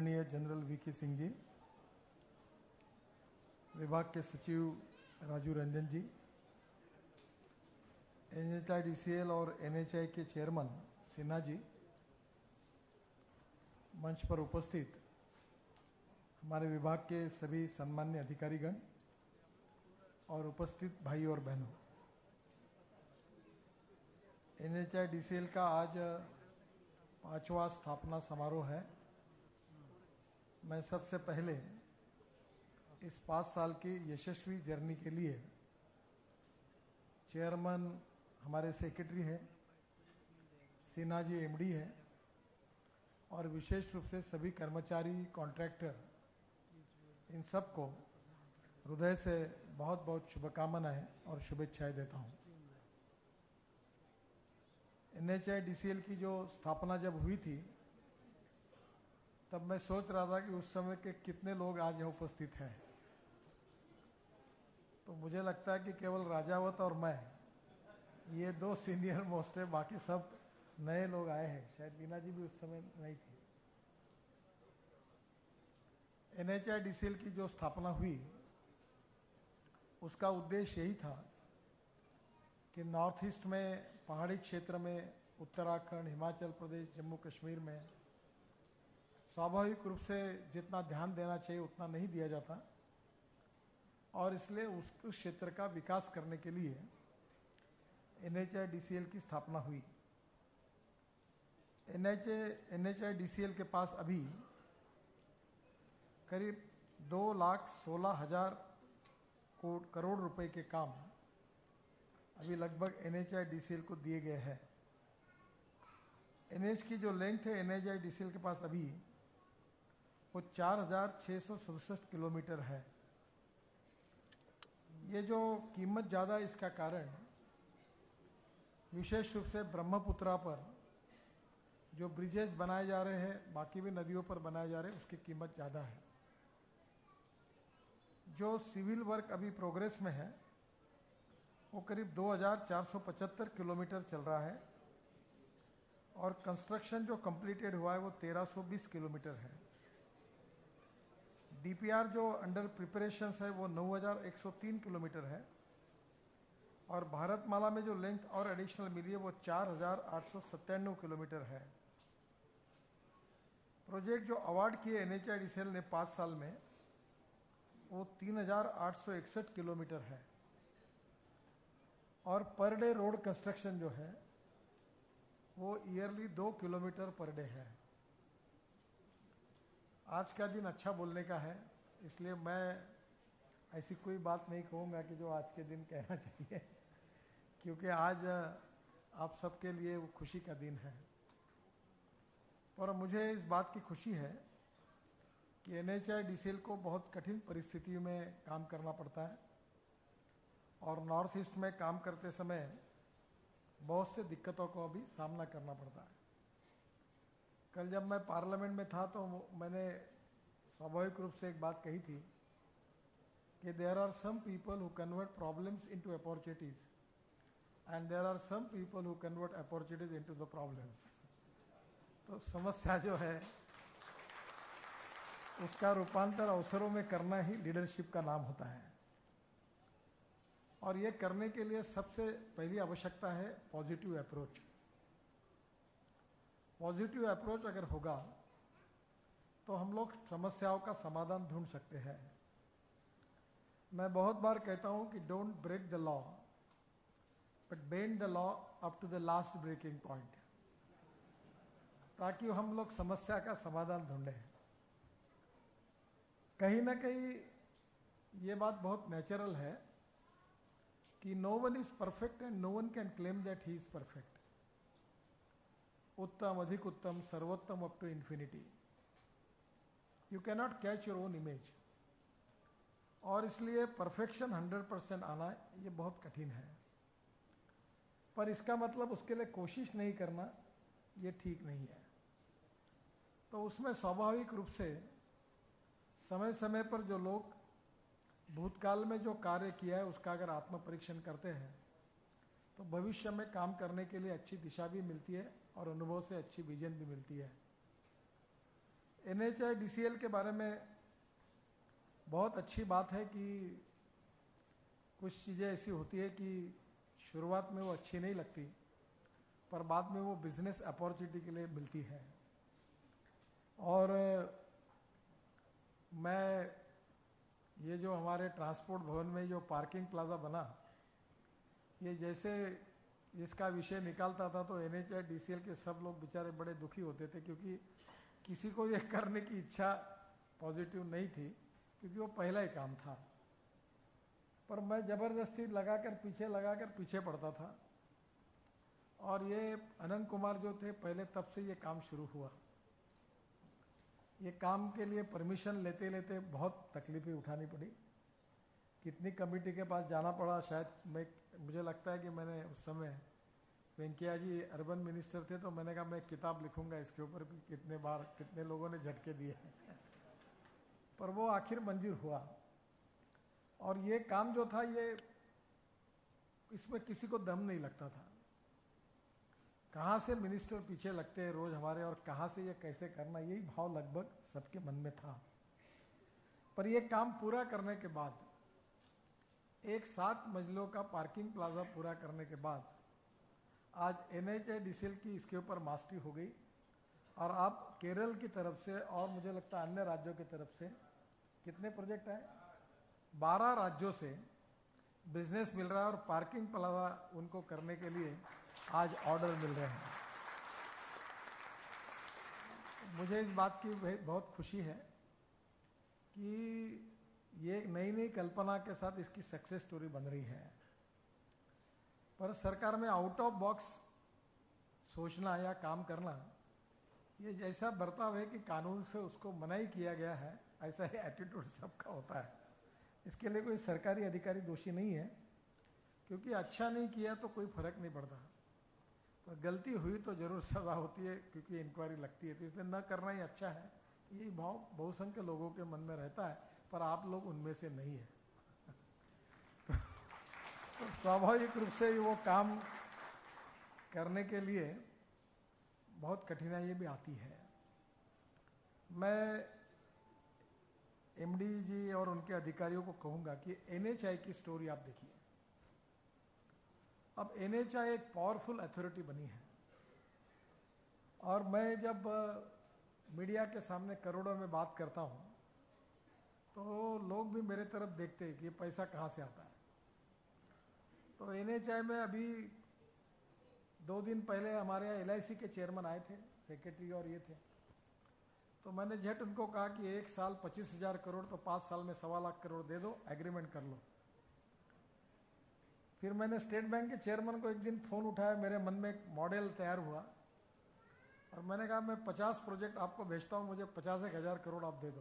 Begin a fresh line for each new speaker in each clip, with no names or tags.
आदरणीय general VK Singh ji, विभाग के सचिव राजू रंजन जी, NHIDCL और NHI के चेयरमैन सिन्हा जी, मंच पर उपस्थित हमारे विभाग के सभी सम्मान्य अधिकारीगण और उपस्थित भाई और बहनों, NHIDCL का आज 5वां स्थापना समारोह है। मैं सबसे पहले इस 5 साल की यशस्वी जर्नी के लिए चेयरमैन हमारे सेक्रेटरी है, सिन्हा जी MD है, और विशेष रूप से सभी कर्मचारी, कॉन्ट्रैक्टर, इन सबको हृदय से बहुत बहुत शुभकामनाएं और शुभेच्छाएं देता हूं। NHIDCL की जो स्थापना जब हुई थी तब मैं सोच रहा था कि उस समय के कितने लोग आज यहाँ उपस्थित हैं। तो मुझे लगता है कि केवल राजावत और मैं, ये 2 सीनियर मोस्ट है, बाकी सब नए लोग आए हैं। शायद लीना जी भी उस समय नहीं थी। NHIDCL की जो स्थापना हुई उसका उद्देश्य यही था कि नॉर्थ ईस्ट में, पहाड़ी क्षेत्र में, उत्तराखंड, हिमाचल प्रदेश, जम्मू कश्मीर में स्वाभाविक रूप से जितना ध्यान देना चाहिए उतना नहीं दिया जाता, और इसलिए उस क्षेत्र का विकास करने के लिए NHIDCL की स्थापना हुई। NHIDCL के पास अभी करीब 2,16,000 करोड़ रुपए के काम अभी लगभग NHIDCL को दिए गए हैं। NH की जो लेंथ है NHIDCL के पास अभी वो 4,667 किलोमीटर है। ये जो कीमत ज़्यादा, इसका कारण विशेष रूप से ब्रह्मपुत्रा पर जो ब्रिजेस बनाए जा रहे हैं, बाकी भी नदियों पर बनाए जा रहे हैं, उसकी कीमत ज़्यादा है। जो सिविल वर्क अभी प्रोग्रेस में है वो करीब 2,475 किलोमीटर चल रहा है, और कंस्ट्रक्शन जो कंप्लीटेड हुआ है वो 1,320 किलोमीटर है। DPR जो अंडर प्रिपरेशन है वो 9,103 किलोमीटर है, और भारतमाला में जो लेंथ और एडिशनल मिली है वो 4,897 किलोमीटर है। प्रोजेक्ट जो अवार्ड किए NHIDCL ने 5 साल में वो 3,861 किलोमीटर है, और पर डे रोड कंस्ट्रक्शन जो है वो ईयरली 2 किलोमीटर पर डे है। आज का दिन अच्छा बोलने का है, इसलिए मैं ऐसी कोई बात नहीं कहूँगा कि जो आज के दिन कहना चाहिए, क्योंकि आज आप सबके लिए वो खुशी का दिन है। और मुझे इस बात की खुशी है कि NHIDCL को बहुत कठिन परिस्थितियों में काम करना पड़ता है, और नॉर्थ ईस्ट में काम करते समय बहुत से दिक्कतों को भी सामना करना पड़ता है। कल जब मैं पार्लियामेंट में था तो मैंने स्वाभाविक रूप से एक बात कही थी कि there are some people who convert problems into opportunities, and there are some people who convert opportunities into the problems. तो समस्या जो है उसका रूपांतर अवसरों में करना ही लीडरशिप का नाम होता है, और ये करने के लिए सबसे पहली आवश्यकता है पॉजिटिव अप्रोच। पॉजिटिव अप्रोच अगर होगा तो हम लोग समस्याओं का समाधान ढूंढ सकते हैं। मैं बहुत बार कहता हूं कि don't break the law but bend the law up to the last breaking point, ताकि हम लोग समस्या का समाधान ढूंढें। कहीं ना कहीं ये बात बहुत नेचुरल है कि no one is perfect and no one can claim that he is perfect. उत्तम, अधिक उत्तम, सर्वोत्तम up to infinity. You cannot catch your own image, और इसलिए परफेक्शन 100% आना ये बहुत कठिन है। पर इसका मतलब उसके लिए कोशिश नहीं करना ये ठीक नहीं है। तो उसमें स्वाभाविक रूप से समय समय पर जो लोग भूतकाल में जो कार्य किया है उसका अगर आत्म परीक्षण करते हैं तो भविष्य में काम करने के लिए अच्छी दिशा भी मिलती है और अनुभव से अच्छी विजन भी मिलती है। NHIDCL के बारे में बहुत अच्छी बात है कि कुछ चीज़ें ऐसी होती है कि शुरुआत में वो अच्छी नहीं लगती, पर बाद में वो बिजनेस अपॉर्चुनिटी के लिए मिलती है। और मैं ये जो हमारे ट्रांसपोर्ट भवन में जो पार्किंग प्लाजा बना, ये जैसे इसका विषय निकालता था तो NHIDCL के सब लोग बेचारे बड़े दुखी होते थे, क्योंकि किसी को ये करने की इच्छा पॉजिटिव नहीं थी, क्योंकि वो पहला ही काम था। पर मैं जबरदस्ती लगाकर पीछे पड़ता था। और ये अनंत कुमार जो थे पहले, तब से ये काम शुरू हुआ। ये काम के लिए परमिशन लेते लेते बहुत तकलीफें उठानी पड़ी, कितनी कमेटी के पास जाना पड़ा। शायद मुझे लगता है कि मैंने उस समय वेंकैया जी अर्बन मिनिस्टर थे, तो मैंने कहा मैं किताब लिखूंगा इसके ऊपर भी कितने बार कितने लोगों ने झटके दिए पर वो आखिर मंजूर हुआ। और ये काम जो था, ये इसमें किसी को दम नहीं लगता था। कहाँ से मिनिस्टर पीछे लगते हैं रोज हमारे, और कहाँ से ये कैसे करना, यही भाव लगभग सबके मन में था। पर ये काम पूरा करने के बाद, एक 7 मंजिलों का पार्किंग प्लाजा पूरा करने के बाद, आज NHIDCL की इसके ऊपर मास्टरी हो गई। और अब केरल की तरफ से, और मुझे लगता है अन्य राज्यों की तरफ से, कितने प्रोजेक्ट आए, 12 राज्यों से बिजनेस मिल रहा है, और पार्किंग प्लाजा उनको करने के लिए आज ऑर्डर मिल रहे हैं। मुझे इस बात की बहुत खुशी है कि ये नई नई कल्पना के साथ इसकी सक्सेस स्टोरी बन रही है। पर सरकार में आउट ऑफ बॉक्स सोचना या काम करना, ये जैसा बर्ताव है कि कानून से उसको मना ही किया गया है, ऐसा ही एटीट्यूड सबका होता है। इसके लिए कोई सरकारी अधिकारी दोषी नहीं है, क्योंकि अच्छा नहीं किया तो कोई फर्क नहीं पड़ता, पर गलती हुई तो जरूर सजा होती है, क्योंकि इंक्वायरी लगती है। तो इसलिए न करना ही अच्छा है, ये भाव बहुसंख्य लोगों के मन में रहता है, पर आप लोग उनमें से नहीं है। तो स्वाभाविक रूप से वो काम करने के लिए बहुत कठिनाई भी आती है। मैं MD जी और उनके अधिकारियों को कहूंगा कि NHI की स्टोरी आप देखिए। अब NHI एक पावरफुल अथॉरिटी बनी है, और मैं जब मीडिया के सामने करोड़ों में बात करता हूं, तो लोग भी मेरे तरफ देखते हैं कि ये पैसा कहाँ से आता है। तो NHI में अभी 2 दिन पहले हमारे यहाँ LIC के चेयरमैन आए थे, सेक्रेटरी और ये थे। तो मैंने झट उनको कहा कि एक साल 25,000 करोड़, तो 5 साल में 1.25 लाख करोड़ दे दो, एग्रीमेंट कर लो। फिर मैंने स्टेट बैंक के चेयरमैन को एक दिन फोन उठाया, मेरे मन में एक मॉडल तैयार हुआ, और मैंने कहा मैं 50 प्रोजेक्ट आपको भेजता हूं, मुझे 50,000 करोड़ आप दे दो।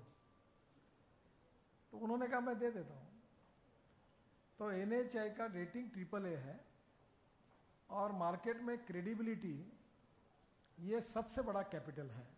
तो उन्होंने कहा मैं दे देता हूं। तो NHI का रेटिंग AAA है, और मार्केट में क्रेडिबिलिटी ये सबसे बड़ा कैपिटल है।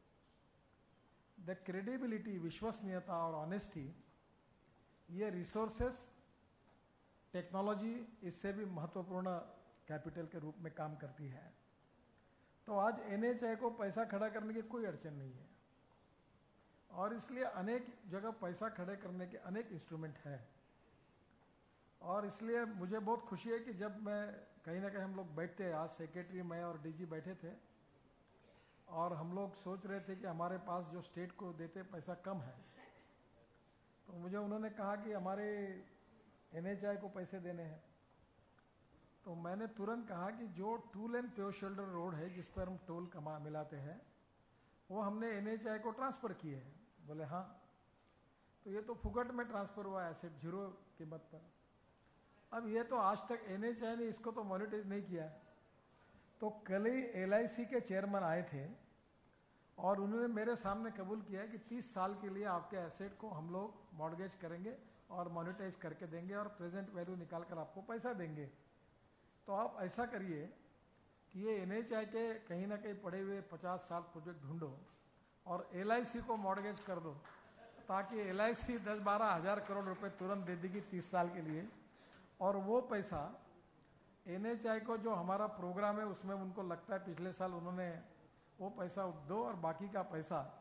द क्रेडिबिलिटी, विश्वसनीयता और ऑनेस्टी, ये रिसोर्सेस, टेक्नोलॉजी इससे भी महत्वपूर्ण कैपिटल के रूप में काम करती है। तो आज NHI को पैसा खड़ा करने की कोई अड़चन नहीं है, और इसलिए अनेक जगह पैसा खड़े करने के अनेक इंस्ट्रूमेंट हैं। और इसलिए मुझे बहुत खुशी है कि जब मैं कहीं ना कहीं हम लोग बैठते हैं, आज सेक्रेटरी, मैं और DG बैठे थे, और हम लोग सोच रहे थे कि हमारे पास जो स्टेट को देते पैसा कम है, तो मुझे उन्होंने कहा कि हमारे NHI को पैसे देने हैं। तो मैंने तुरंत कहा कि जो 2 लेन प्योर शोल्डर रोड है, जिस पर हम टोल मिलाते हैं, वो हमने NHI को ट्रांसफ़र किए हैं। बोले हाँ। तो ये तो फुकट में ट्रांसफ़र हुआ, एसेट 0 कीमत पर। अब ये तो आज तक NHI ने इसको तो मॉनिटाइज नहीं किया। तो कल ही LIC के चेयरमैन आए थे, और उन्होंने मेरे सामने कबूल किया कि 30 साल के लिए आपके एसेट को हम लोग मॉर्गेज करेंगे और मॉनिटाइज करके देंगे, और प्रेजेंट वैल्यू निकाल कर आपको पैसा देंगे। तो आप ऐसा करिए कि ये NHI के कहीं ना कहीं पड़े हुए 50 साल प्रोजेक्ट ढूंढो, और LIC को मॉर्गेज कर दो, ताकि LIC 10-12 हज़ार करोड़ रुपए तुरंत दे देगी 30 साल के लिए। और वो पैसा NHI को, जो हमारा प्रोग्राम है उसमें उनको लगता है पिछले साल उन्होंने वो पैसा दो, और बाकी का पैसा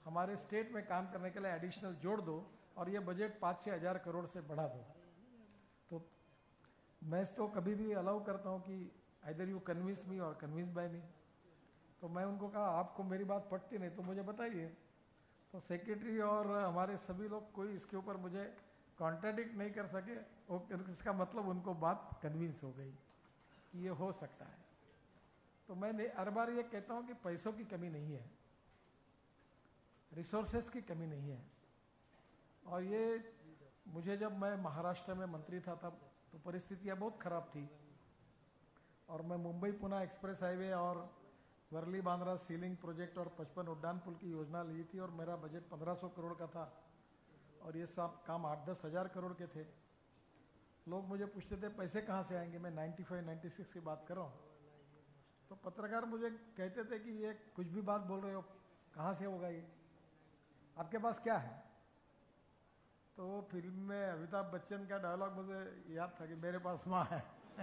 हमारे स्टेट में काम करने के लिए एडिशनल जोड़ दो और ये बजट 5 से 1000 करोड़ से बढ़ा दो। तो मैं तो कभी भी अलाउ करता हूँ कि आइदर यू कन्विंस मी और कन्विंस बाय मी। तो मैं उनको कहा आपको मेरी बात पटती नहीं तो मुझे बताइए। तो सेक्रेटरी और हमारे सभी लोग कोई इसके ऊपर मुझे कॉन्ट्राडिक्ट नहीं कर सके। इसका मतलब उनको बात कन्विंस हो गई कि ये हो सकता है। तो मैं हर बार ये कहता हूँ कि पैसों की कमी नहीं है, रिसोर्सेस की कमी नहीं है। और ये मुझे जब मैं महाराष्ट्र में मंत्री था तब तो परिस्थितियाँ बहुत खराब थी और मैं मुंबई पुणे एक्सप्रेस हाईवे और वर्ली बांद्रा सीलिंग प्रोजेक्ट और 55 उड्डान पुल की योजना ली थी और मेरा बजट 1500 करोड़ का था और ये सब काम 8-10 हज़ार करोड़ के थे। लोग मुझे पूछते थे पैसे कहाँ से आएंगे, मैं 95-96 की बात कर रहा हूँ। तो पत्रकार मुझे कहते थे कि ये कुछ भी बात बोल रहे हो, कहाँ से होगा ये, आपके पास क्या है। तो फिल्म में अमिताभ बच्चन का डायलॉग मुझे याद था कि मेरे पास माँ है।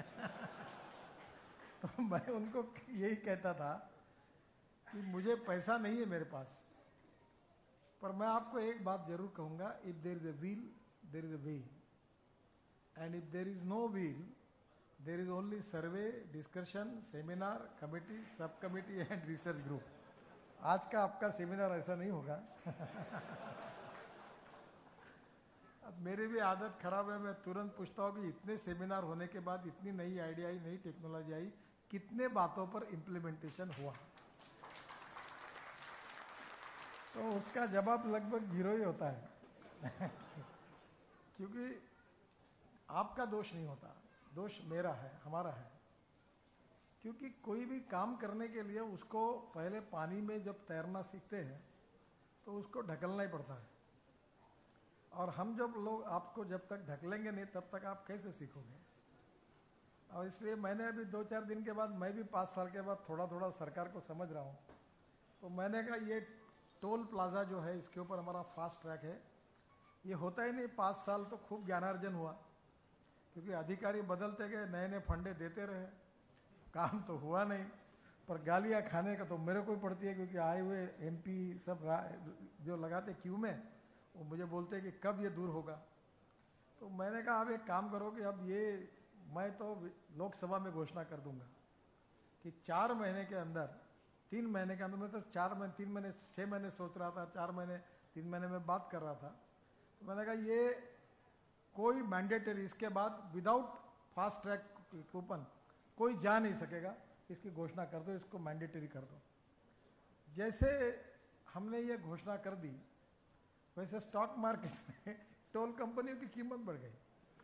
तो मैं उनको यही कहता था कि मुझे पैसा नहीं है मेरे पास, पर मैं आपको एक बात जरूर कहूँगा, if there is a wheel there is a way, and if there is no wheel there is only survey, discussion, seminar, committee, sub committee and research group. आज का आपका सेमिनार ऐसा नहीं होगा। अब मेरी भी आदत खराब है, मैं तुरंत पूछता हूँ कि इतने सेमिनार होने के बाद इतनी नई आइडिया आई, नई टेक्नोलॉजी आई, कितने बातों पर इम्प्लीमेंटेशन हुआ। तो उसका जवाब लगभग 0 ही होता है। क्योंकि आपका दोष नहीं होता, दोष मेरा है, हमारा है। क्योंकि कोई भी काम करने के लिए उसको पहले पानी में जब तैरना सीखते हैं तो उसको ढकलना ही पड़ता है। और हम जब लोग आपको जब तक ढकलेंगे नहीं तब तक आप कैसे सीखोगे। और इसलिए मैंने अभी 2-4 दिन के बाद, मैं भी 5 साल के बाद थोड़ा थोड़ा सरकार को समझ रहा हूँ। तो मैंने कहा ये टोल प्लाजा जो है इसके ऊपर हमारा फास्ट ट्रैक है, ये होता ही नहीं। 5 साल तो खूब ज्ञानार्जन हुआ क्योंकि अधिकारी बदलते गए, नए नए फंडे देते रहे, काम तो हुआ नहीं। पर गालियाँ खाने का तो मेरे को ही पड़ती है क्योंकि आए हुए MP सब जो लगाते क्यू में वो मुझे बोलते हैं कि कब ये दूर होगा। तो मैंने कहा अब एक काम करो कि अब ये मैं तो लोकसभा में घोषणा कर दूंगा कि 4 महीने के अंदर, 3 महीने के अंदर, मैं तो 4 महीने 3 महीने 6 महीने सोच रहा था, 4 महीने 3 महीने में बात कर रहा था। तो मैंने कहा ये कोई मैंडेटरी, इसके बाद विदाउट फास्ट ट्रैक कूपन कोई जा नहीं सकेगा, इसकी घोषणा कर दो, इसको मैंडेटरी कर दो। जैसे हमने ये घोषणा कर दी वैसे स्टॉक मार्केट में टोल कंपनियों की कीमत बढ़ गई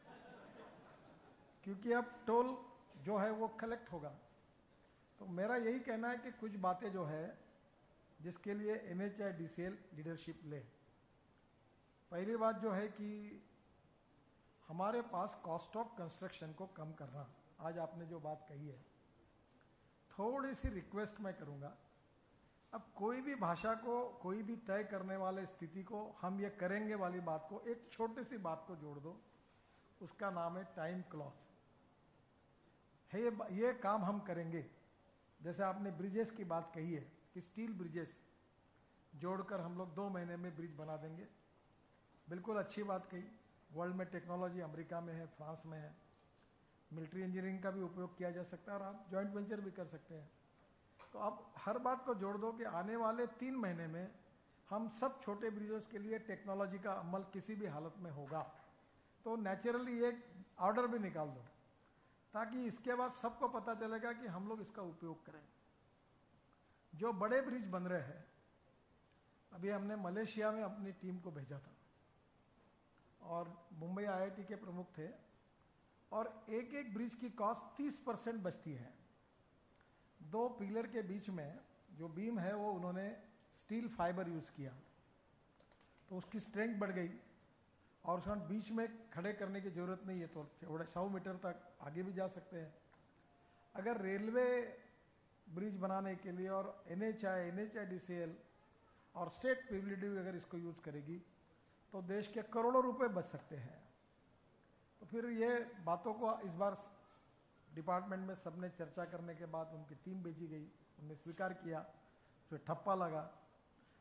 क्योंकि अब टोल जो है वो कलेक्ट होगा। तो मेरा यही कहना है कि कुछ बातें जो है जिसके लिए NHAIDCL लीडरशिप ले। पहली बात जो है कि हमारे पास कॉस्ट ऑफ कंस्ट्रक्शन को कम करना, आज आपने जो बात कही है, थोड़ी सी रिक्वेस्ट मैं करूंगा। अब कोई भी भाषा को, कोई भी तय करने वाले स्थिति को हम ये करेंगे वाली बात को एक छोटी सी बात को जोड़ दो, उसका नाम है टाइम क्लॉज है। ये काम हम करेंगे। जैसे आपने ब्रिजेस की बात कही है कि स्टील ब्रिजेस जोड़कर हम लोग 2 महीने में ब्रिज बना देंगे, बिल्कुल अच्छी बात कही। वर्ल्ड में टेक्नोलॉजी अमेरिका में है, फ्रांस में है, मिलिट्री इंजीनियरिंग का भी उपयोग किया जा सकता है और आप जॉइंट वेंचर भी कर सकते हैं। तो आप हर बात को जोड़ दो कि आने वाले 3 महीने में हम सब छोटे ब्रिजेस के लिए टेक्नोलॉजी का अमल किसी भी हालत में होगा। तो नेचुरली एक ऑर्डर भी निकाल दो ताकि इसके बाद सबको पता चलेगा कि हम लोग इसका उपयोग करें। जो बड़े ब्रिज बन रहे हैं, अभी हमने मलेशिया में अपनी टीम को भेजा था और मुंबई IIT के प्रमुख थे, और एक एक ब्रिज की कॉस्ट 30% बचती है। 2 पिलर के बीच में जो बीम है वो उन्होंने स्टील फाइबर यूज किया, तो उसकी स्ट्रेंथ बढ़ गई और उसमें बीच में खड़े करने की जरूरत नहीं है, तो 100 मीटर तक आगे भी जा सकते हैं। अगर रेलवे ब्रिज बनाने के लिए और NHAIDCL और स्टेट PWD अगर इसको यूज करेगी तो देश के करोड़ों रुपए बच सकते हैं। तो फिर ये बातों को इस बार डिपार्टमेंट में सबने चर्चा करने के बाद उनकी टीम भेजी गई, उन्होंने स्वीकार किया, फिर ठप्पा लगा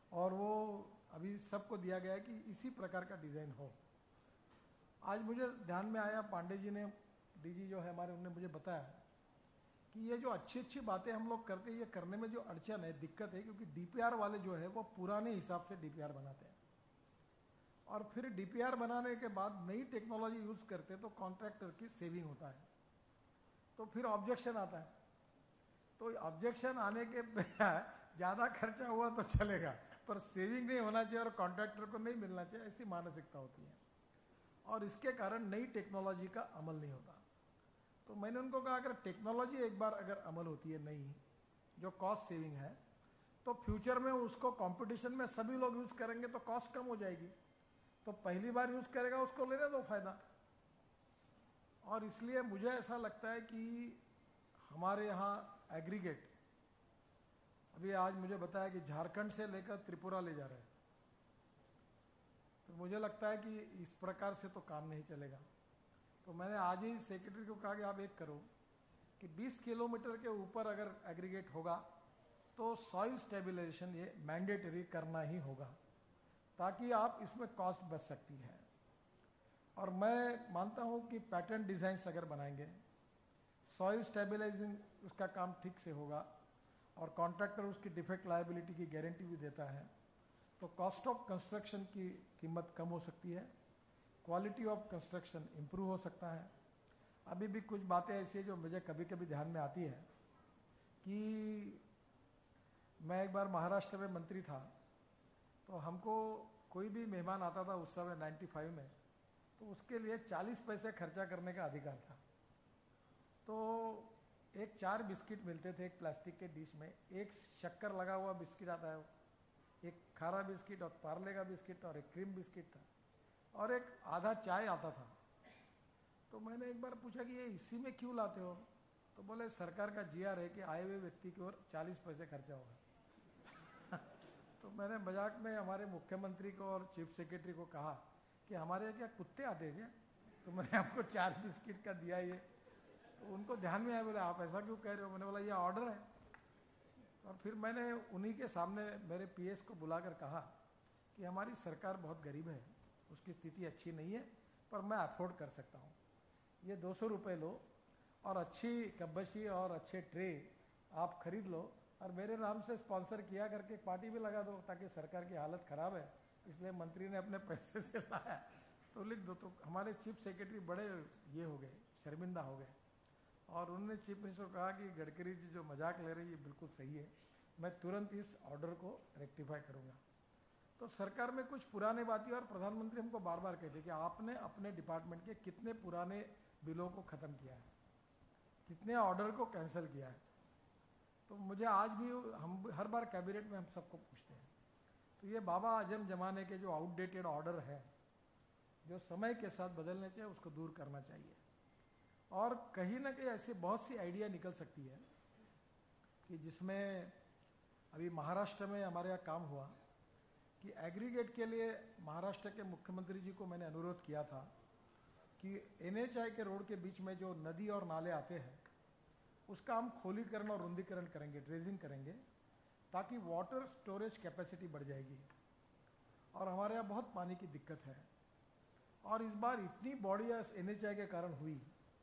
और वो अभी सबको दिया गया है कि इसी प्रकार का डिज़ाइन हो। आज मुझे ध्यान में आया, पांडे जी ने, डीजी जो है हमारे, उन्होंने मुझे बताया कि ये जो अच्छी अच्छी बातें हम लोग करते हैं, ये करने में जो अड़चन है, दिक्कत है, क्योंकि डीपीआर वाले जो है वो पुराने हिसाब से डीपीआर बनाते हैं और फिर डीपीआर बनाने के बाद नई टेक्नोलॉजी यूज़ करते तो कॉन्ट्रैक्टर की सेविंग होता है, तो फिर ऑब्जेक्शन आता है। तो ऑब्जेक्शन आने के बजाय ज़्यादा खर्चा हुआ तो चलेगा, पर सेविंग नहीं होना चाहिए और कॉन्ट्रैक्टर को नहीं मिलना चाहिए, ऐसी मानसिकता होती है और इसके कारण नई टेक्नोलॉजी का अमल नहीं होता। तो मैंने उनको कहा अगर टेक्नोलॉजी एक बार अगर अमल होती है नई, जो कॉस्ट सेविंग है, तो फ्यूचर में उसको कंपटीशन में सभी लोग यूज़ करेंगे तो कॉस्ट कम हो जाएगी, तो पहली बार यूज़ करेगा उसको लेने दो फायदा। और इसलिए मुझे ऐसा लगता है कि हमारे यहाँ एग्रीगेट, अभी आज मुझे बताया कि झारखंड से लेकर त्रिपुरा ले जा रहे हैं, तो मुझे लगता है कि इस प्रकार से तो काम नहीं चलेगा। तो मैंने आज ही सेक्रेटरी को कहा कि आप एक करो कि 20 किलोमीटर के ऊपर अगर एग्रीगेट होगा तो सॉइल स्टेबलाइजेशन ये मैंडेटरी करना ही होगा, ताकि आप इसमें कॉस्ट बच सकती है। और मैं मानता हूँ कि पैटर्न डिज़ाइंस अगर बनाएंगे, सॉइल स्टेबलाइजिंग उसका काम ठीक से होगा और कॉन्ट्रैक्टर उसकी डिफेक्ट लायबिलिटी की गारंटी भी देता है, तो कॉस्ट ऑफ कंस्ट्रक्शन की कीमत कम हो सकती है, क्वालिटी ऑफ कंस्ट्रक्शन इम्प्रूव हो सकता है। अभी भी कुछ बातें ऐसी हैं जो मुझे कभी कभी ध्यान में आती है कि मैं एक बार महाराष्ट्र में मंत्री था, तो हमको कोई भी मेहमान आता था उस समय 95 में, तो उसके लिए 40 पैसे खर्चा करने का अधिकार था। तो एक 4 बिस्किट मिलते थे एक प्लास्टिक के डिश में, एक शक्कर लगा हुआ बिस्किट आता है, एक खारा बिस्किट और पार्ले का बिस्किट और एक क्रीम बिस्किट था और एक आधा चाय आता था। तो मैंने एक बार पूछा कि ये इसी में क्यों लाते हो, तो बोले सरकार का जीआर है कि आए हुए व्यक्ति की ओर 40 पैसे खर्चा होगा। तो मैंने मजाक में हमारे मुख्यमंत्री को और चीफ सेक्रेटरी को कहा कि हमारे यहाँ क्या कुत्ते आते हैं क्या, तो मैंने आपको 4 बिस्किट का दिया ये। तो उनको ध्यान में आया, बोले आप ऐसा क्यों कह रहे हो, मैंने बोला ये ऑर्डर है। और फिर मैंने उन्हीं के सामने मेरे पीएस को बुलाकर कहा कि हमारी सरकार बहुत गरीब है, उसकी स्थिति अच्छी नहीं है, पर मैं अफोर्ड कर सकता हूँ, ये 200 रुपये लो और अच्छी कब्बशी और अच्छे ट्रे आप खरीद लो और मेरे नाम से स्पॉन्सर किया करके पार्टी भी लगा दो, ताकि सरकार की हालत ख़राब है इसलिए मंत्री ने अपने पैसे से लाया, तो लिख दो। तो हमारे चीफ सेक्रेटरी बड़े ये हो गए, शर्मिंदा हो गए और उन्होंने चीफ मिनिस्टर को कहा कि गडकरी जी जो मजाक ले रहे हैं ये बिल्कुल सही है, मैं तुरंत इस ऑर्डर को रेक्टिफाई करूँगा। तो सरकार में कुछ पुराने बातें, और प्रधानमंत्री हमको बार बार कहते हैं कि आपने अपने डिपार्टमेंट के कितने पुराने बिलों को ख़त्म किया है, कितने ऑर्डर को कैंसिल किया है। तो मुझे आज भी हम हर बार कैबिनेट में हम सबको पूछते हैं, तो ये बाबा आजम जमाने के जो आउटडेटेड ऑर्डर है, जो समय के साथ बदलने चाहिए, उसको दूर करना चाहिए। और कहीं ना कहीं ऐसी बहुत सी आइडिया निकल सकती है कि जिसमें अभी महाराष्ट्र में हमारे यहाँ काम हुआ कि एग्रीगेट के लिए महाराष्ट्र के मुख्यमंत्री जी को मैंने अनुरोध किया था कि NHI के रोड के बीच में जो नदी और नाले आते हैं उसका हम खोलीकरण और रुंदीकरण करेंगे, ड्रेजिंग करेंगे, ताकि वाटर स्टोरेज कैपेसिटी बढ़ जाएगी। और हमारे यहाँ बहुत पानी की दिक्कत है और इस बार इतनी बॉडी NHI के कारण हुई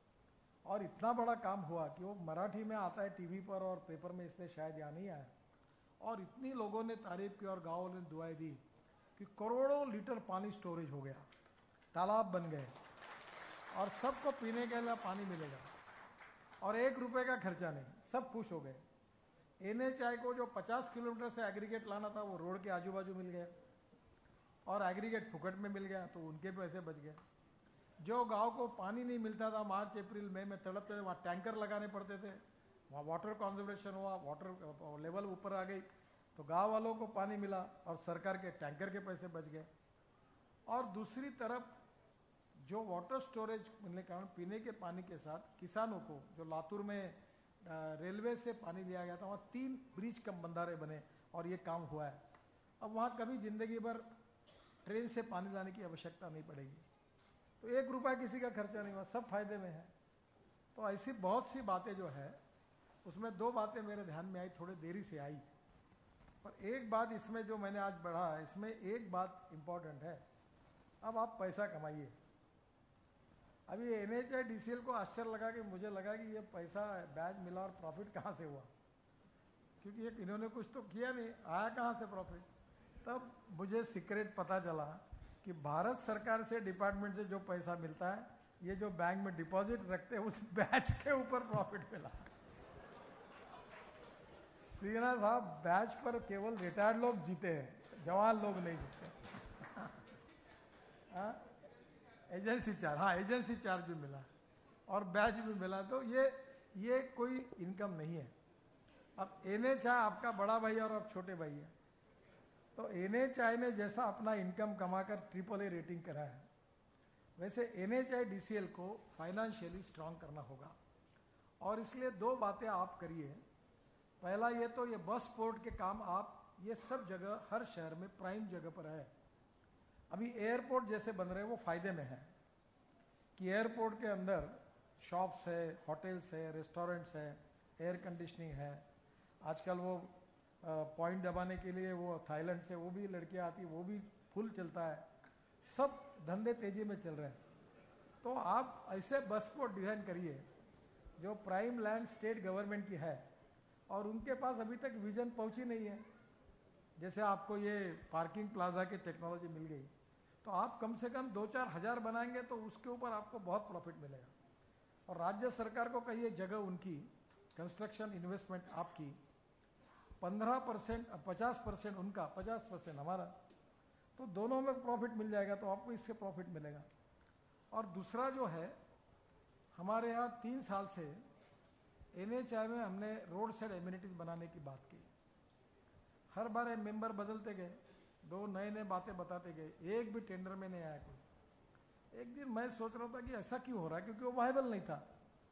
और इतना बड़ा काम हुआ कि वो मराठी में आता है टीवी पर और पेपर में, इसलिए शायद यहाँ नहीं आया, और इतनी लोगों ने तारीफ की और गाँव ने दुआएं दी कि करोड़ों लीटर पानी स्टोरेज हो गया, तालाब बन गए और सबको पीने के लिए पानी मिलेगा और 1 रुपये का खर्चा नहीं, सब खुश हो गए। NHI को जो 50 किलोमीटर से एग्रीगेट लाना था वो रोड के आजू बाजू मिल गया और एग्रीगेट फुकट में मिल गया, तो उनके पैसे बच गए। जो गांव को पानी नहीं मिलता था मार्च अप्रैल मई में तड़पते थे, वहाँ टैंकर लगाने पड़ते थे, वहाँ वाटर कंजर्वेशन हुआ, वाटर लेवल ऊपर आ गई, तो गांव वालों को पानी मिला और सरकार के टैंकर के पैसे बच गए। और दूसरी तरफ जो वाटर स्टोरेज मिलने के कारण पीने के पानी के साथ किसानों को, जो लातूर में रेलवे से पानी दिया गया था, वहाँ 3 ब्रिज कम बंधारे बने और ये काम हुआ है। अब वहाँ कभी जिंदगी भर ट्रेन से पानी लाने की आवश्यकता नहीं पड़ेगी, तो 1 रुपया किसी का खर्चा नहीं हुआ, सब फायदे में है। तो ऐसी बहुत सी बातें जो है, उसमें 2 बातें मेरे ध्यान में आई, थोड़ी देरी से आई, पर एक बात इसमें जो मैंने आज बढ़ा है, इसमें एक बात इम्पॉर्टेंट है, अब आप पैसा कमाइए। अभी NHIDCL को आश्चर्य लगा कि मुझे लगा कि ये पैसा बैच मिला और प्रॉफिट कहाँ से हुआ, क्योंकि ये इन्होंने कुछ तो किया नहीं, आया कहाँ से प्रॉफिट। तब मुझे सीक्रेट पता चला कि भारत सरकार से, डिपार्टमेंट से जो पैसा मिलता है, ये जो बैंक में डिपॉजिट रखते हैं उस बैच के ऊपर प्रॉफिट मिला। सीना साहब, बैच पर केवल रिटायर्ड लोग जीते हैं, जवान लोग नहीं जीते। एजेंसी चार्ज, हाँ एजेंसी चार्ज भी मिला और बैच भी मिला, तो ये कोई इनकम नहीं है। अब NHI आपका बड़ा भाई और आप छोटे भाई है, तो NHI ने जैसा अपना इनकम कमाकर AAA रेटिंग करा है, वैसे NHIDCL को फाइनेंशियली स्ट्रांग करना होगा। और इसलिए दो बातें आप करिए। पहला ये तो ये बस पोर्ट के काम आप ये सब जगह, हर शहर में प्राइम जगह पर है। अभी एयरपोर्ट जैसे बन रहे हैं वो फायदे में है कि एयरपोर्ट के अंदर शॉप्स है, होटल्स है, रेस्टोरेंट्स है, एयर कंडीशनिंग है। आजकल वो पॉइंट दबाने के लिए वो थाईलैंड से वो भी लड़कियां आती, वो भी फुल चलता है। सब धंधे तेजी में चल रहे हैं। तो आप ऐसे बस पोर्ट डिजाइन करिए जो प्राइम लैंड स्टेट गवर्नमेंट की है, और उनके पास अभी तक विजन पहुंची नहीं है। जैसे आपको ये पार्किंग प्लाजा की टेक्नोलॉजी मिल गई, तो आप कम से कम 2-4 हज़ार बनाएंगे तो उसके ऊपर आपको बहुत प्रॉफिट मिलेगा। और राज्य सरकार को कहिए जगह उनकी, कंस्ट्रक्शन इन्वेस्टमेंट आपकी, 15% 50% उनका, 50% हमारा, तो दोनों में प्रॉफिट मिल जाएगा, तो आपको इससे प्रॉफिट मिलेगा। और दूसरा जो है, हमारे यहाँ 3 साल से NHI में हमने रोड साइड एमिनिटीज बनाने की बात की। हर बार मेंबर बदलते गए, दो नए नए बातें बताते गए, एक भी टेंडर में नहीं आया कोई। एक दिन मैं सोच रहा था कि ऐसा क्यों हो रहा है, क्योंकि वो वायबल नहीं था।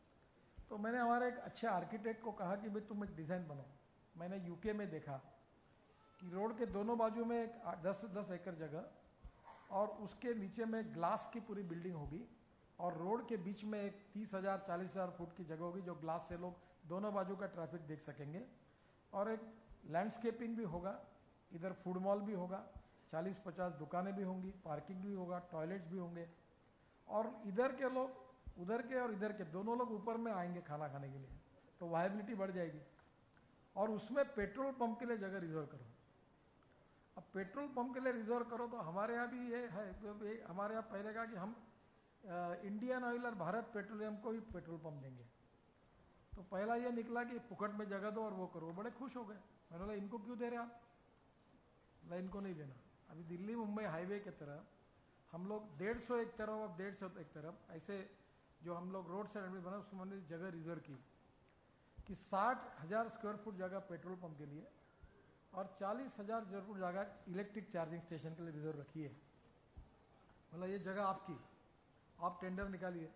तो मैंने हमारे एक अच्छे आर्किटेक्ट को कहा कि भाई तुम एक डिज़ाइन बनाओ। मैंने UK में देखा कि रोड के दोनों बाजू में एक 10-10 एकड़ जगह, और उसके नीचे में ग्लास की पूरी बिल्डिंग होगी, और रोड के बीच में एक 30,000-40,000 फुट की जगह होगी जो ग्लास से लोग दोनों बाजू का ट्रैफिक देख सकेंगे। और एक लैंडस्केपिंग भी होगा, इधर फूड मॉल भी होगा, 40-50 दुकानें भी होंगी, पार्किंग भी होगा, टॉयलेट्स भी होंगे, और इधर के लोग, उधर के और इधर के दोनों लोग ऊपर में आएंगे खाना खाने के लिए, तो वायबिलिटी बढ़ जाएगी। और उसमें पेट्रोल पंप के लिए जगह रिजर्व करो। अब पेट्रोल पंप के लिए रिजर्व करो तो हमारे यहाँ भी ये है, हमारे यहाँ पहले कहा कि हम इंडियन ऑयल और भारत पेट्रोलियम को ही पेट्रोल पंप देंगे। तो पहला ये निकला कि फुकट में जगह दो और वो करो, बड़े खुश हो गए। मैंने बोला इनको क्यों दे रहे आप, बोला इनको नहीं देना। अभी दिल्ली मुंबई हाईवे की तरह हम लोग 150 एक तरफ और 150 एक तरफ, ऐसे जो हम लोग रोड साइड में बना उसमें हमने जगह रिजर्व की कि 60,000 स्क्वायर फुट जगह पेट्रोल पंप के लिए और 40,000 स्क्वायर फुट जगह इलेक्ट्रिक चार्जिंग स्टेशन के लिए रिजर्व रखी है। बोला ये जगह आपकी, आप टेंडर निकालिए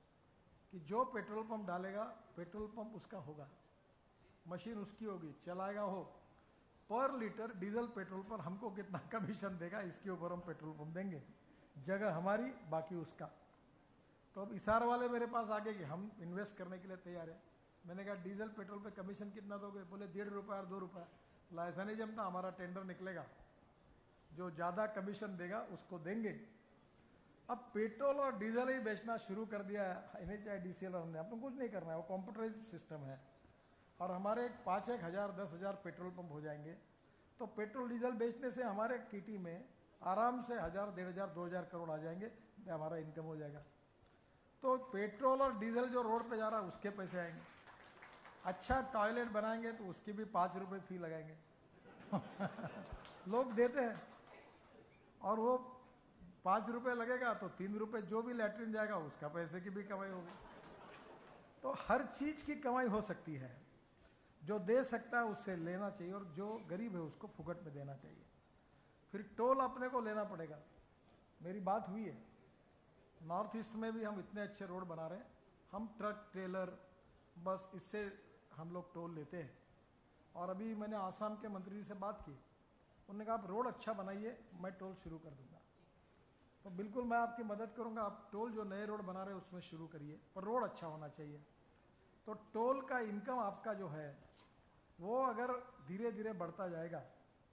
कि जो पेट्रोल पंप डालेगा पेट्रोल पंप उसका होगा, मशीन उसकी होगी, चलाएगा हो, पर लीटर डीजल पेट्रोल पर हमको कितना कमीशन देगा इसके ऊपर हम पेट्रोल पंप देंगे, जगह हमारी बाकी उसका। तो अब इशार वाले मेरे पास आ गए कि हम इन्वेस्ट करने के लिए तैयार है। मैंने कहा डीजल पेट्रोल पे कमीशन कितना दोगे, बोले 1.5 रुपये और 2 रुपये। बोला ऐसा नहीं जमता, हमारा टेंडर निकलेगा, जो ज़्यादा कमीशन देगा उसको देंगे। अब पेट्रोल और डीजल ही बेचना शुरू कर दिया है NHIDCL, हमने अपने कुछ नहीं करना है, वो कॉम्प्यूटराइज सिस्टम है। और हमारे 5-1 हज़ार 10 हज़ार पेट्रोल पंप हो जाएंगे, तो पेट्रोल डीजल बेचने से हमारे KT में आराम से 1,000, 1,500, 2,000 करोड़ आ जाएंगे, हमारा इनकम हो जाएगा। तो पेट्रोल और डीजल जो रोड पे जा रहा है उसके पैसे आएंगे। अच्छा टॉयलेट बनाएंगे तो उसकी भी 5 रुपये फी लगाएंगे लोग देते हैं, और वो 5 रुपये लगेगा तो 3 रुपये जो भी लैट्रिन जाएगा उसका पैसे की भी कमाई होगी। तो हर चीज की कमाई हो सकती है, जो दे सकता है उससे लेना चाहिए, और जो गरीब है उसको फुकट में देना चाहिए। फिर टोल अपने को लेना पड़ेगा। मेरी बात हुई है, नॉर्थ ईस्ट में भी हम इतने अच्छे रोड बना रहे हैं, हम ट्रक ट्रेलर बस इससे हम लोग टोल लेते हैं। और अभी मैंने आसाम के मंत्री जी से बात की, उन्होंने कहा आप रोड अच्छा बनाइए, मैं टोल शुरू कर दूंगा। तो बिल्कुल मैं आपकी मदद करूंगा, आप टोल जो नए रोड बना रहे हैं उसमें शुरू करिए, पर रोड अच्छा होना चाहिए। तो टोल का इनकम आपका जो है वो अगर धीरे धीरे बढ़ता जाएगा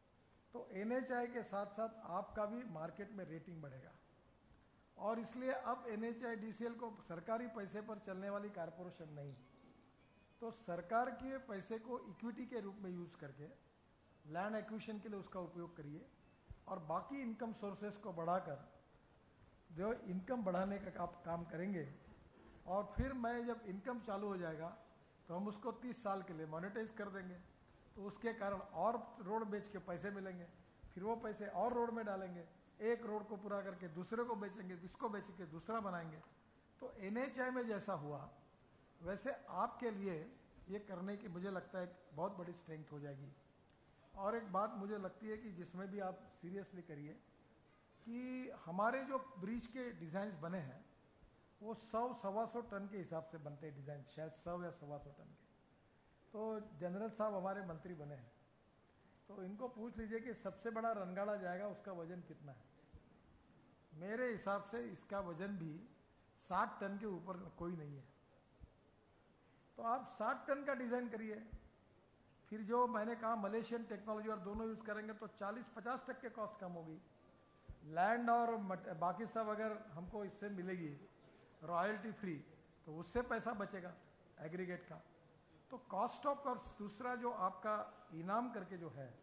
तो NHAI के साथ साथ आपका भी मार्केट में रेटिंग बढ़ेगा। और इसलिए अब NHIDCL को सरकारी पैसे पर चलने वाली कारपोरेशन नहीं, तो सरकार के पैसे को इक्विटी के रूप में यूज़ करके लैंड एक्विजिशन के लिए उसका उपयोग करिए और बाकी इनकम सोर्सेस को बढ़ाकर जो इनकम बढ़ाने का आप काम करेंगे। और फिर मैं जब इनकम चालू हो जाएगा तो हम उसको 30 साल के लिए मोनेटाइज कर देंगे, तो उसके कारण और रोड बेच के पैसे मिलेंगे, फिर वो पैसे और रोड में डालेंगे, एक रोड को पूरा करके दूसरे को बेचेंगे, इसको बेच के दूसरा बनाएंगे। तो NHAI में जैसा हुआ वैसे आपके लिए ये करने की मुझे लगता है बहुत बड़ी स्ट्रेंथ हो जाएगी। और एक बात मुझे लगती है कि जिसमें भी आप सीरियसली करिए कि हमारे जो ब्रिज के डिज़ाइंस बने हैं वो 100-125 टन के हिसाब से बनते हैं डिज़ाइन, शायद 100 या 125 टन के। तो जनरल साहब हमारे मंत्री बने हैं, तो इनको पूछ लीजिए कि सबसे बड़ा रनगाड़ा जाएगा उसका वजन कितना है। मेरे हिसाब से इसका वजन भी 60 टन के ऊपर कोई नहीं है। तो आप 60 टन का डिज़ाइन करिए, फिर जो मैंने कहा मलेशियन टेक्नोलॉजी और दोनों यूज़ करेंगे तो 40-50% कॉस्ट कम होगी। लैंड और बाकी सब अगर हमको इससे मिलेगी रॉयल्टी फ्री तो उससे पैसा बचेगा एग्रीगेट का। तो कॉस्ट ऑफ कॉस्ट, दूसरा जो आपका इनाम करके जो है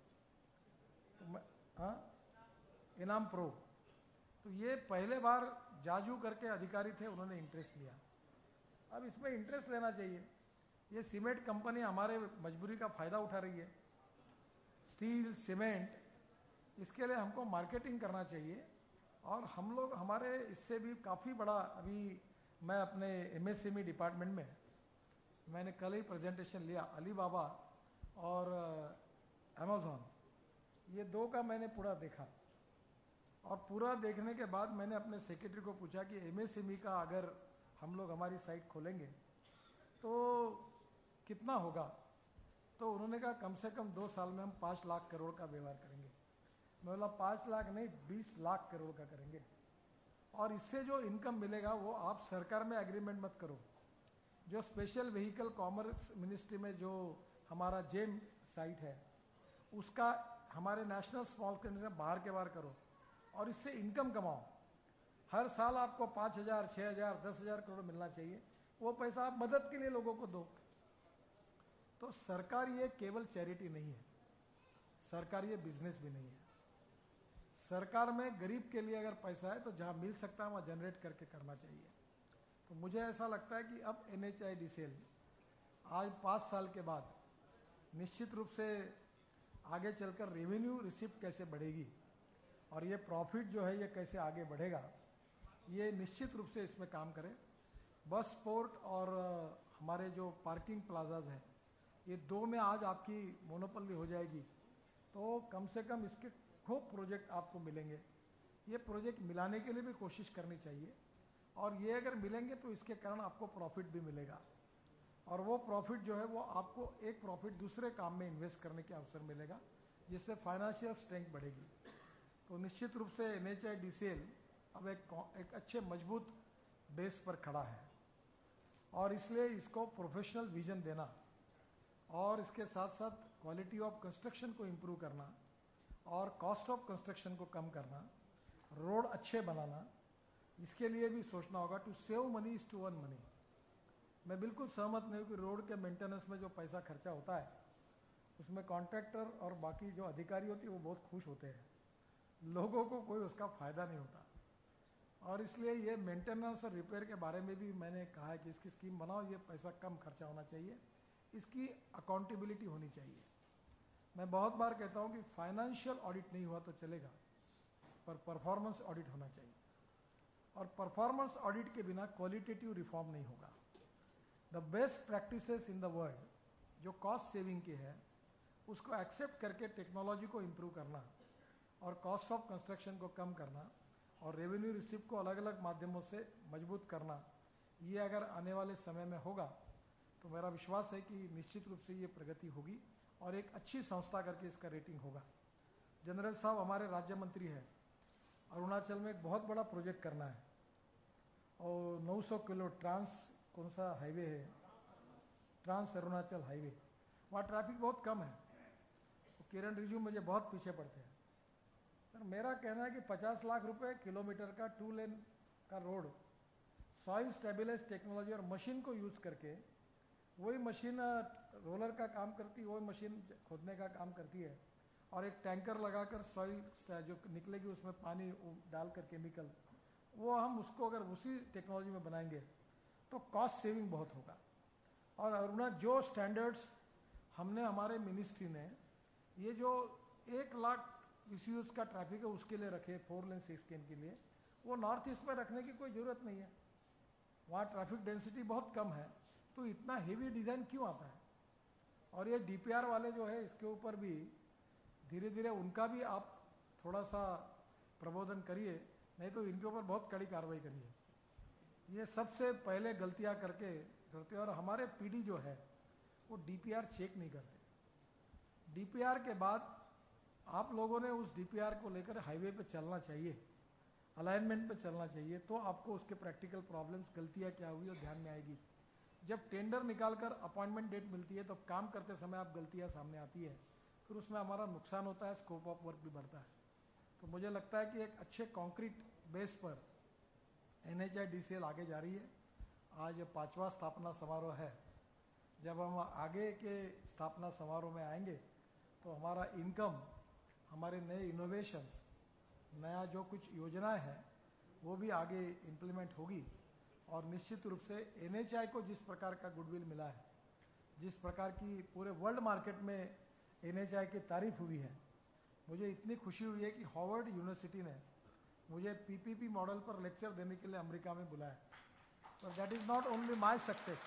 तो इनाम प्रो, तो ये पहले बार जाजू करके अधिकारी थे, उन्होंने इंटरेस्ट लिया। अब इसमें इंटरेस्ट लेना चाहिए। ये सीमेंट कंपनी हमारे मजबूरी का फ़ायदा उठा रही है, स्टील सीमेंट, इसके लिए हमको मार्केटिंग करना चाहिए। और हम लोग हमारे इससे भी काफ़ी बड़ा, अभी मैं अपने MSME डिपार्टमेंट में मैंने कल ही प्रेजेंटेशन लिया, अलीबाबा और अमेज़ॉन, ये दो का मैंने पूरा देखा। और पूरा देखने के बाद मैंने अपने सेक्रेटरी को पूछा कि MSME का अगर हम लोग हमारी साइट खोलेंगे तो कितना होगा। तो उन्होंने कहा कम से कम 2 साल में हम 5 लाख करोड़ का व्यवहार करेंगे। मैं बोला 5 लाख नहीं, 20 लाख करोड़ का करेंगे। और इससे जो इनकम मिलेगा वो आप सरकार में एग्रीमेंट मत करो, जो स्पेशल व्हीकल कॉमर्स मिनिस्ट्री में जो हमारा जेम साइट है उसका हमारे नेशनल स्मॉल कंट्री में बाहर के बाहर करो और इससे इनकम कमाओ। हर साल आपको 5,000, 6,000, 10,000 करोड़ मिलना चाहिए, वो पैसा आप मदद के लिए लोगों को दो। तो सरकार ये केवल चैरिटी नहीं है, सरकार ये बिजनेस भी नहीं है। सरकार में गरीब के लिए अगर पैसा है तो जहाँ मिल सकता है वहाँ जनरेट करके करना चाहिए। तो मुझे ऐसा लगता है कि अब NHIDCL आज 5 साल के बाद निश्चित रूप से आगे चलकर रेवेन्यू रिसिप्ट कैसे बढ़ेगी और ये प्रॉफिट जो है ये कैसे आगे बढ़ेगा, ये निश्चित रूप से इसमें काम करें। बस पोर्ट और हमारे जो पार्किंग प्लाजाज हैं ये 2 में आज आपकी मोनोपोली हो जाएगी, तो कम से कम इसके खूब प्रोजेक्ट आपको मिलेंगे। ये प्रोजेक्ट मिलाने के लिए भी कोशिश करनी चाहिए और ये अगर मिलेंगे तो इसके कारण आपको प्रॉफिट भी मिलेगा और वो प्रॉफिट जो है वो आपको एक प्रॉफिट दूसरे काम में इन्वेस्ट करने के अवसर मिलेगा, जिससे फाइनेंशियल स्ट्रेंथ बढ़ेगी। तो निश्चित रूप से NHIDCL अब एक अच्छे मजबूत बेस पर खड़ा है और इसलिए इसको प्रोफेशनल विजन देना और इसके साथ साथ क्वालिटी ऑफ कंस्ट्रक्शन को इम्प्रूव करना और कॉस्ट ऑफ कंस्ट्रक्शन को कम करना, रोड अच्छे बनाना, इसके लिए भी सोचना होगा। To save money is to earn money. मैं बिल्कुल सहमत नहीं हूँ कि रोड के मेंटेनेंस में जो पैसा खर्चा होता है उसमें कॉन्ट्रैक्टर और बाकी जो अधिकारी होती है वो बहुत खुश होते हैं, लोगों को कोई उसका फ़ायदा नहीं होता। और इसलिए ये मेंटेनेंस और रिपेयर के बारे में भी मैंने कहा है कि इसकी स्कीम बनाओ, ये पैसा कम खर्चा होना चाहिए, इसकी अकाउंटेबिलिटी होनी चाहिए। मैं बहुत बार कहता हूँ कि फाइनेंशियल ऑडिट नहीं हुआ तो चलेगा, पर परफॉर्मेंस ऑडिट होना चाहिए और परफॉर्मेंस ऑडिट के बिना क्वालिटेटिव रिफॉर्म नहीं होगा। The best practices in the world जो कॉस्ट सेविंग की है उसको एक्सेप्ट करके टेक्नोलॉजी को इम्प्रूव करना और कॉस्ट ऑफ कंस्ट्रक्शन को कम करना और रेवेन्यू रिसिप्ट को अलग अलग माध्यमों से मजबूत करना, ये अगर आने वाले समय में होगा तो मेरा विश्वास है कि निश्चित रूप से ये प्रगति होगी और एक अच्छी संस्था करके इसका रेटिंग होगा। जनरल साहब हमारे राज्य मंत्री हैं, अरुणाचल में एक बहुत बड़ा प्रोजेक्ट करना है और 900 किलो कौन सा हाईवे है, ट्रांस अरुणाचल हाईवे, वहाँ ट्रैफिक बहुत कम है। तो किरण रिजिजू मुझे बहुत पीछे पड़ते हैं। सर मेरा कहना है कि 50 लाख रुपए किलोमीटर का 2 लेन का रोड सॉइल स्टेबिलाइज टेक्नोलॉजी और मशीन को यूज़ करके, वही मशीन रोलर का काम करती है, वही मशीन खोदने का काम करती है, और एक टैंकर लगाकर सॉइल जो निकलेगी उसमें पानी डालकर केमिकल, वो हम उसको अगर उसी टेक्नोलॉजी में बनाएंगे तो कॉस्ट सेविंग बहुत होगा। और अरुणा जो स्टैंडर्ड्स हमने हमारे मिनिस्ट्री ने ये जो 1 लाख विसियूज का ट्रैफिक है उसके लिए रखे 4 लेन 6 लेन के लिए, वो नॉर्थ ईस्ट में रखने की कोई ज़रूरत नहीं है। वहाँ ट्रैफिक डेंसिटी बहुत कम है, तो इतना हेवी डिज़ाइन क्यों आता है? और ये डीपीआर वाले जो है इसके ऊपर भी धीरे धीरे उनका भी आप थोड़ा सा प्रबोधन करिए, नहीं तो इनके ऊपर बहुत कड़ी कार्रवाई करिए। ये सबसे पहले गलतियाँ करते, और हमारे पीडी जो है वो डीपीआर चेक नहीं करते। डीपीआर के बाद आप लोगों ने उस डीपीआर को लेकर हाईवे पे चलना चाहिए, अलाइनमेंट पे चलना चाहिए, तो आपको उसके प्रैक्टिकल प्रॉब्लम्स, गलतियाँ क्या हुई और ध्यान में आएगी। जब टेंडर निकालकर अपॉइंटमेंट डेट मिलती है तो काम करते समय आप गलतियाँ सामने आती है, फिर उसमें हमारा नुकसान होता है, स्कोप ऑफ वर्क भी बढ़ता है। तो मुझे लगता है कि एक अच्छे कॉन्क्रीट बेस पर NHIDCL आगे जा रही है। आज 5वां स्थापना समारोह है। जब हम आगे के स्थापना समारोह में आएंगे तो हमारा इनकम, हमारे नए इनोवेशंस, नया जो कुछ योजनाएं हैं वो भी आगे इम्प्लीमेंट होगी। और निश्चित रूप से NHI को जिस प्रकार का गुडविल मिला है, जिस प्रकार की पूरे वर्ल्ड मार्केट में NHI की तारीफ हुई है, मुझे इतनी खुशी हुई है कि हार्वर्ड यूनिवर्सिटी ने मुझे PPP मॉडल पर लेक्चर देने के लिए अमेरिका में बुलाया। तो that is not only my success.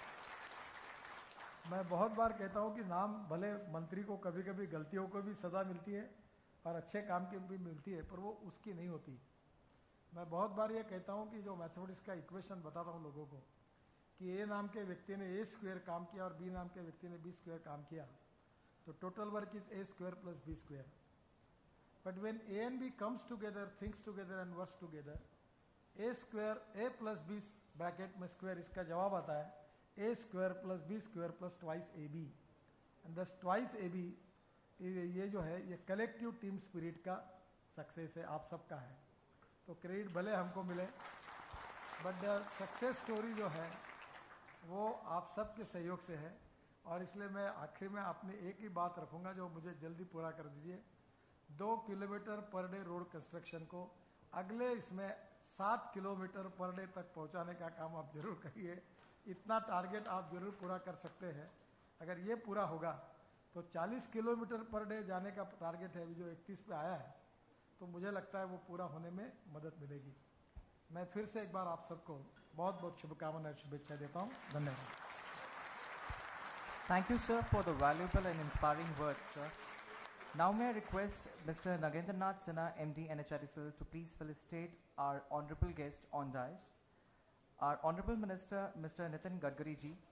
मैं बहुत बार कहता हूँ कि नाम भले मंत्री को कभी कभी गलतियों को भी सज़ा मिलती है और अच्छे काम की भी मिलती है, पर वो उसकी नहीं होती। मैं बहुत बार ये कहता हूँ कि जो मैथमेटिक्स का इक्वेशन बताता हूँ लोगों को कि A नाम के व्यक्ति ने A² काम किया और B नाम के व्यक्ति ने B² काम किया, तो total work is A² + B²। But when A and B comes together, thinks together and works together, A² A + B bracket में स्क्वायर, इसका जवाब आता है A² + B² + twice AB। And this twice AB ये जो है ये कलेक्टिव टीम स्पिरिट का सक्सेस है, आप सबका है। तो क्रेडिट भले हमको मिले, बट द सक्सेस स्टोरी जो है वो आप सबके सहयोग से है। और इसलिए मैं आखिर में अपनी एक ही बात रखूंगा जो मुझे जल्दी पूरा कर दीजिए। 2 kilometre per day road construction को अगले इसमें 7 किलोमीटर पर डे तक पहुंचाने का काम आप जरूर करिए। इतना टारगेट आप जरूर पूरा कर सकते हैं। अगर ये पूरा होगा तो 40 किलोमीटर पर डे जाने का टारगेट है जो 31 पे आया है, तो मुझे लगता है वो पूरा होने में मदद मिलेगी। मैं फिर से एक बार आप सबको बहुत बहुत शुभकामनाएं, शुभेच्छा देता हूँ। धन्यवाद।
Thank you, sir, for the valuable and inspiring words, sir. Now may I request Mr. Nagendranath Sinha, MD NHIDCL, to please felicitate our honorable guest on dais, our honorable minister, Mr. Nitin Gadkari ji,